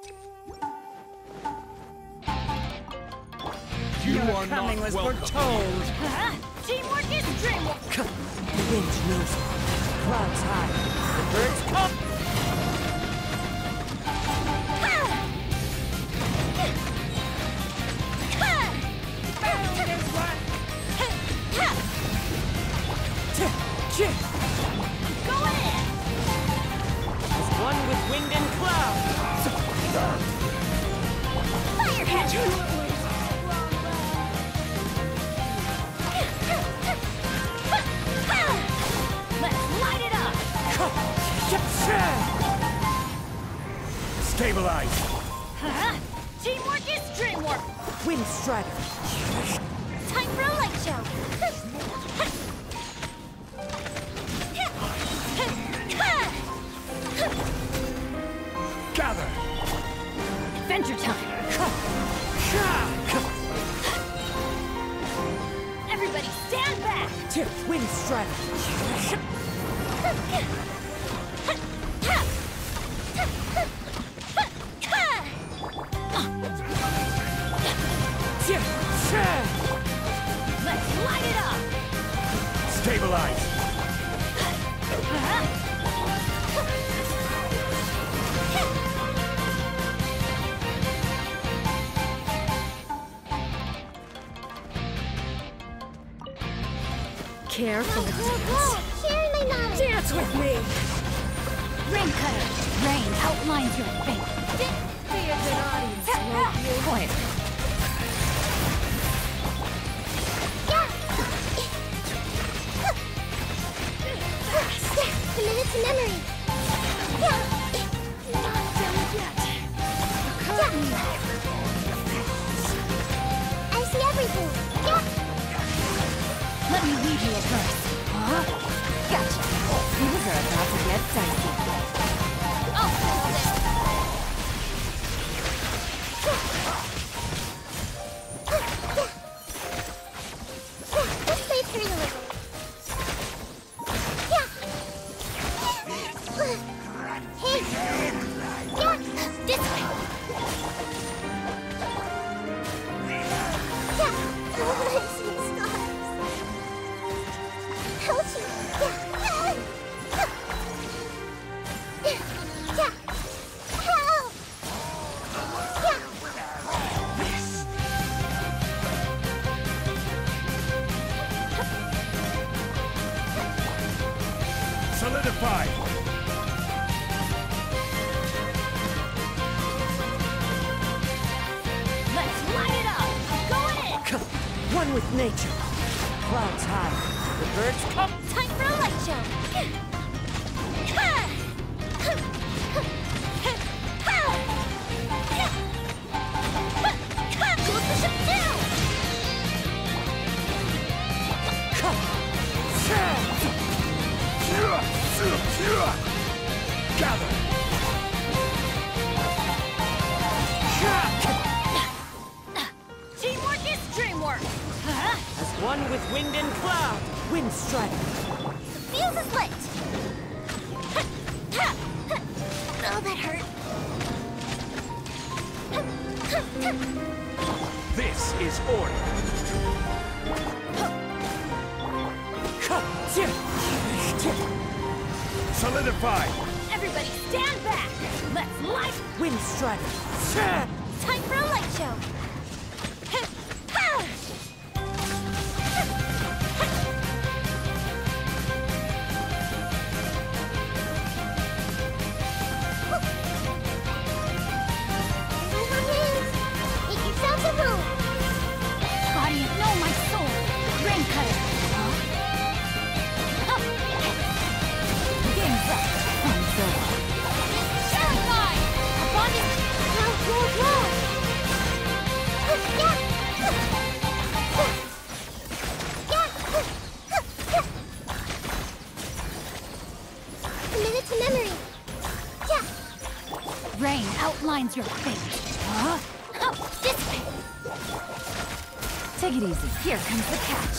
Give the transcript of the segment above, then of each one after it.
Your coming was foretold. Teamwork is dreamwork. The wind knows it. Clouds high. The birds come. Going in. As one with wind and cloud. Firehead. Let's light it up! Stabilize! Teamwork is dreamwork! Wind strider. Time for a light show! Gather! Adventure time! Everybody stand back! Tip, wind strider. Let's light it up! Stabilize! Care for the dance. Sharing my knowledge! Dance with me! Rain cutter! Rain outlines your fate! Be a good audience, won't you? Quiet! A minute to memory. Not done yet! I see everything. Let me lead you a verse. Huh? Gotcha. Things are about to get dicey. Oh, Let's play through the river. Hey! This way! I see stars. Ouchie! Help! Solidify! let's light it up! Going in! One with nature. Clouds high. The birds come. Time for a light show! Close the ship down! Gather! Teamwork is dreamwork! As one with wind and cloud. Wind strider. Fuse is lit! Oh, that hurt. This is order! Solidify! Everybody stand back! Let's light! Wind strider. Time for a light show! Make yourselves at home! How do you know my soul? Rain cutter! Game's up! Time's over! Sharing line! Abundance! Roll! A minute to memory! Rain outlines your fate. Huh? This way! Take it easy. Here comes the catch.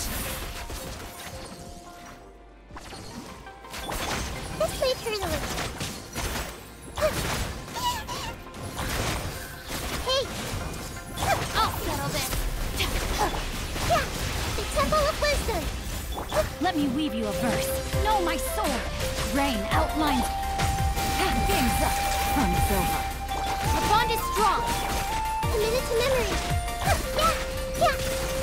Let's play through the river. me weave you a verse. Know my sword. Rain outlines. Game's up. Fun's over. The bond is strong. Committed to memory. Yeah.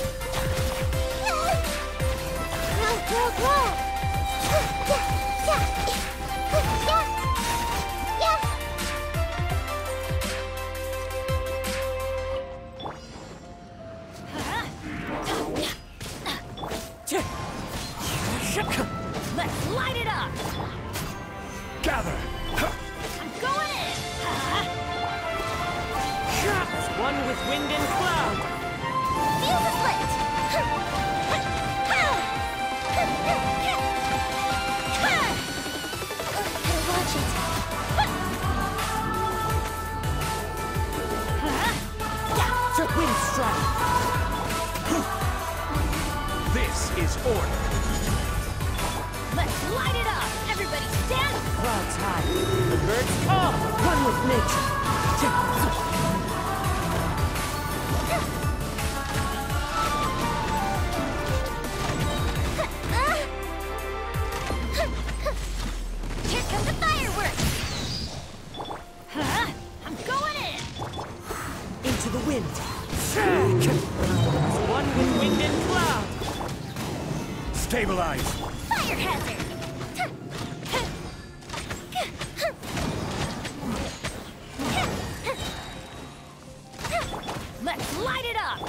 Grow. Let's light it up. Gather! I'm going in. As one with wind and cloud. Feel the split. Gotta watch it. To wind strike. This is order. Let's light it up. Everybody stand. Clouds high. The birds call. One with nature. Here come the fireworks. I'm going in. Into the wind. As one with wind and cloud. Stabilize. Fire hazard. Let's light it up.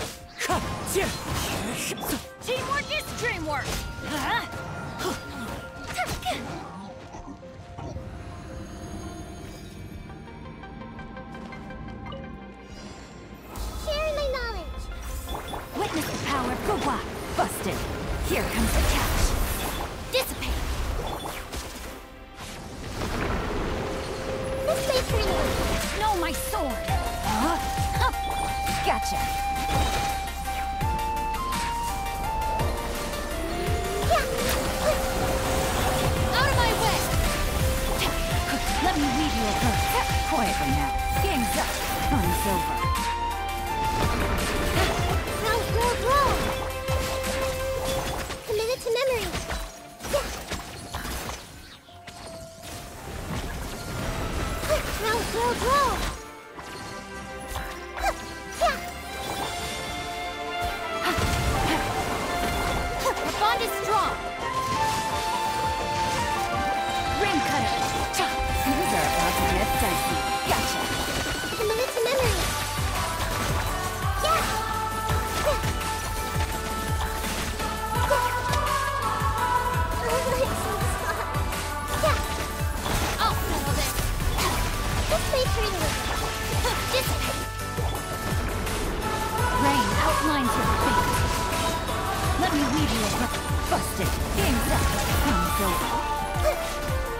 Teamwork is dreamwork. Sharing my knowledge. Witness the power of Gowa. Busted. Here comes the catch. Dissipate. This way for you. Know my sword. Gotcha. Out of my way. Let me leave you a verse. Quietly now. Game's up. Fun's over. Grow. Committed to memory. Grow. The bond is strong. Ring cutter. Things are about to get dicey. Gotcha. Committed to memory. I'll settle this. This way for you. Dissipate. Rain outlines your fate. Let me weave you a busted. Game's up. Fun's over.